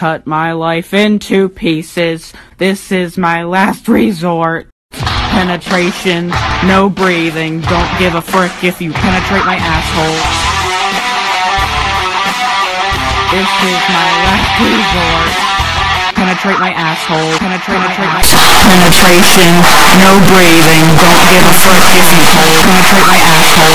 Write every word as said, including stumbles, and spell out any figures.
cut my life into pieces. This is my last resort. Penetration, no breathing. Don't give a frick if you penetrate my asshole. This is my last resort. Penetrate my asshole. Penetrate, penetrate my penetration, no breathing. Don't give a frick if you penetrate my asshole.